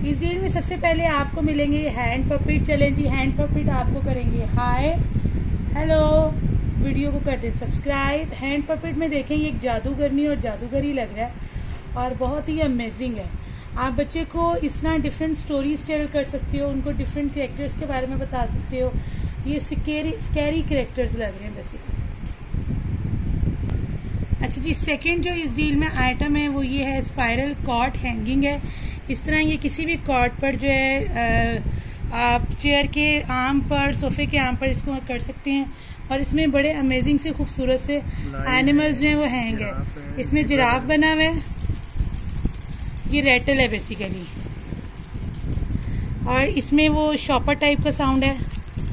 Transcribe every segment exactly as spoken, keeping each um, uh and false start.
इस डील में सबसे पहले आपको मिलेंगे हैंड पपेट। चलें जी, हैंड पपेट आपको करेंगे हाय हेलो, वीडियो को कर दें सब्सक्राइब। हैंड पपेट में देखें ये एक जादूगरनी और जादूगरी लग रहा है और बहुत ही अमेजिंग है। आप बच्चे को इस तरह डिफरेंट स्टोरीज टेल कर सकते हो, उनको डिफरेंट कैरेक्टर्स के बारे में बता सकते हो। ये स्कैरी स्कैरी कैरेक्टर्स लग रहे हैं बेसिकली। अच्छा जी, सेकंड जो इस डील में आइटम है वो ये है स्पाइरल कॉट हैंगिंग है। इस तरह ये किसी भी कॉट पर जो है आप चेयर के आर्म पर, सोफे के आर्म पर इसको कर सकते हैं और इसमें बड़े अमेजिंग से खूबसूरत से एनिमल्स जो है वो हैंग है। इसमें जिराफ बना हुआ है, ये रेटल है बेसिकली, और इसमें वो शॉपर टाइप का साउंड है,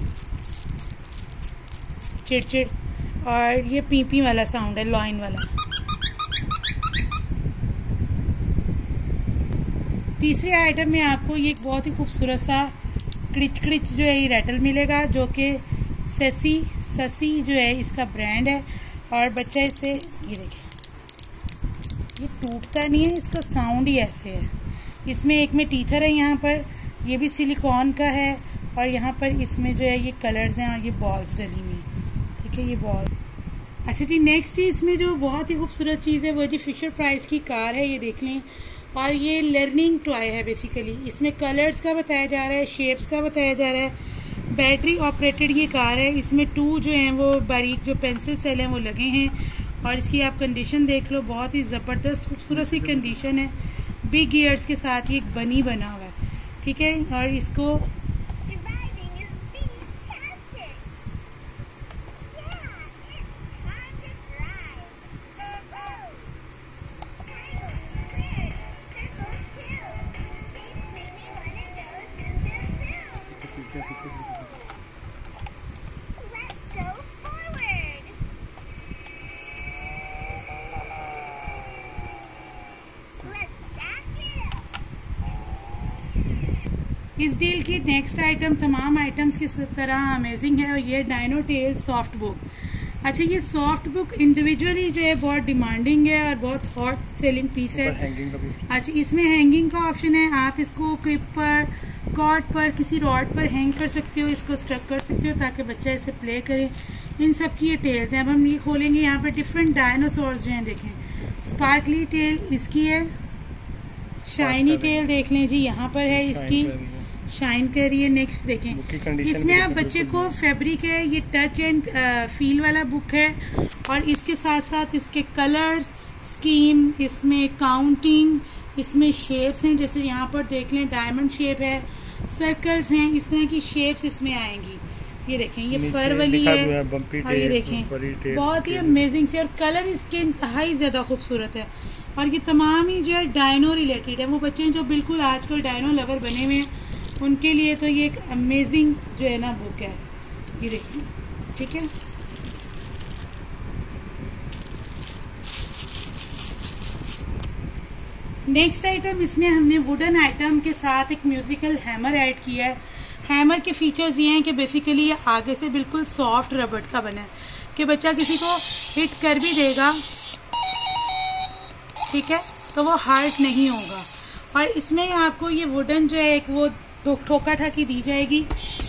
चिड़चिड़, और ये पी पी वाला साउंड है, लॉइन वाला। तीसरे आइटम में आपको ये बहुत ही खूबसूरत सा क्रिच क्रिच जो है ये रेटल मिलेगा, जो कि ससी ससी जो है इसका ब्रांड है। और बच्चा इसे, ये देखें, ये टूटता नहीं है, इसका साउंड ही ऐसे है। इसमें एक में टीथर है यहाँ पर, ये भी सिलिकॉन का है, और यहाँ पर इसमें जो है ये कलर्स हैं और ये बॉल्स डली हुई, ठीक है, ये बॉल। अच्छा जी, नेक्स्ट इसमें जो बहुत ही खूबसूरत चीज़ है वो जी फिशर प्राइस की कार है, ये देख लें। और ये लर्निंग टॉय है बेसिकली। इसमें कलर्स का बताया जा रहा है, शेप्स का बताया जा रहा है। बैटरी ऑपरेटेड ये कार है। इसमें टू जो हैं वो बारीक जो पेंसिल सेल हैं वो लगे हैं, और इसकी आप कंडीशन देख लो, बहुत ही ज़बरदस्त खूबसूरत सी कंडीशन है। बिग गियर्स के साथ ये एक बनी बना हुआ है, ठीक है। और इसको इस डील की नेक्स्ट आइटम तमाम आइटम्स की तरह अमेजिंग है, और ये डायनो टेल सॉफ्ट बुक। अच्छा, ये सॉफ्ट बुक इंडिविजुअली जो है बहुत डिमांडिंग है और बहुत हॉट सेलिंग पीस है। अच्छा, इसमें हैंगिंग का ऑप्शन है, आप इसको क्लिप पर, कॉर्ड पर, किसी रॉड पर हैंग कर सकते हो, इसको स्ट्रक कर सकते हो ताकि बच्चा इसे प्ले करे। इन सब की ये टेल्स हैं। अब हम ये खोलेंगे, यहाँ पर डिफरेंट डायनासोर्स जो हैं देखें। स्पार्कली टेल इसकी है, शाइनी टेल देख लें जी, यहाँ पर है इसकी, शाइन कर रही है। नेक्स्ट देखें, इसमें आप बच्चे को फैब्रिक है, ये टच एंड फील वाला बुक है, और इसके साथ साथ इसके कलर्स, स्कीम, इसमें काउंटिंग, इसमें शेप्स हैं, जैसे यहाँ पर देख लें डायमंड शेप है, सर्कल्स हैं, इस तरह की शेप्स इसमें आएंगी। ये देखें, ये फर वाली है, और ये देखें बहुत ही अमेजिंग से, और कलर इसके इंतहाई ज्यादा खूबसूरत है। और ये तमाम ही जो है डायनो रिलेटेड है। वो बच्चे जो बिल्कुल आजकल डायनो लवर बने हुए हैं उनके लिए तो ये एक अमेजिंग जो है ना बुक है, ये देखिए, ठीक है। नेक्स्ट आइटम, इसमें हमने वुडन आइटम के साथ एक म्यूजिकल हैमर ऐड किया है। हैमर के फीचर्स ये हैं कि बेसिकली ये आगे से बिल्कुल सॉफ्ट रबड़ का बना है कि बच्चा किसी को हिट कर भी देगा, ठीक है, तो वो हर्ट नहीं होगा। और इसमें आपको ये वुडन जो है एक वो ठोका ठाकी दी जाएगी।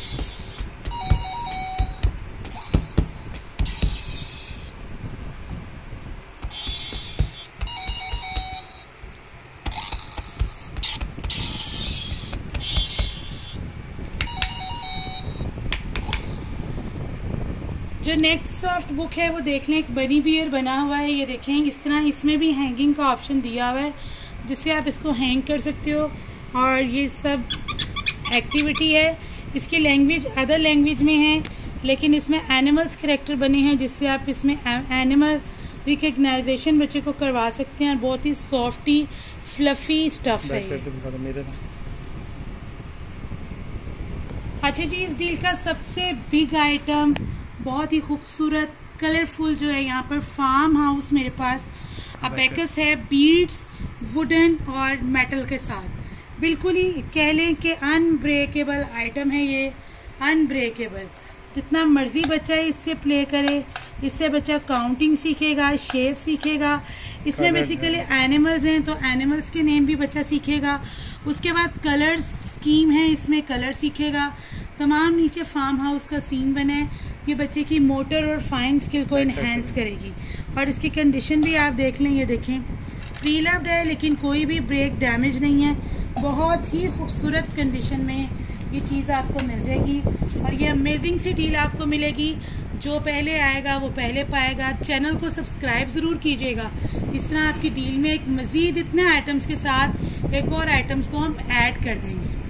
जो नेक्स्ट सॉफ्ट बुक है वो देख लें, एक बनी बियर बना हुआ है, ये देखें इस तरह। इसमें भी हैंगिंग का ऑप्शन दिया हुआ है जिससे आप इसको हैंग कर सकते हो, और ये सब एक्टिविटी है। इसकी लैंग्वेज अदर लैंग्वेज में है, लेकिन इसमें एनिमल्स कैरेक्टर बने हैं जिससे आप इसमें एनिमल रिकग्नाइजेशन बच्चे को करवा सकते हैं, और बहुत ही सॉफ्टी फ्लफी स्टफ है। अच्छा जी, इस डील का सबसे बिग आइटम, बहुत ही खूबसूरत कलरफुल जो है यहाँ पर फार्म हाउस मेरे पास अबेकस है, बीड्स, वुडन और मेटल के साथ। बिल्कुल ही कह लें कि अनब्रेकेबल आइटम है ये, अनब्रेकेबल। जितना मर्जी बच्चा इससे प्ले करे, इससे बच्चा काउंटिंग सीखेगा, शेप सीखेगा। इसमें बेसिकली एनिमल्स हैं तो एनिमल्स के नेम भी बच्चा सीखेगा। उसके बाद कलर स्कीम है, इसमें कलर सीखेगा। तमाम नीचे फार्म हाउस का सीन बना है, ये बच्चे की मोटर और फाइन स्किल को इनहेंस करेगी। और इसकी कंडीशन भी आप देख लें, ये देखें प्री लव्ड है लेकिन कोई भी ब्रेक डैमेज नहीं है। बहुत ही खूबसूरत कंडीशन में ये चीज़ आपको मिल जाएगी और ये अमेजिंग सी डील आपको मिलेगी। जो पहले आएगा वो पहले पाएगा। चैनल को सब्सक्राइब ज़रूर कीजिएगा। इस तरह आपकी डील में एक मज़ीद इतने आइटम्स के साथ एक और आइटम्स को हम ऐड कर देंगे।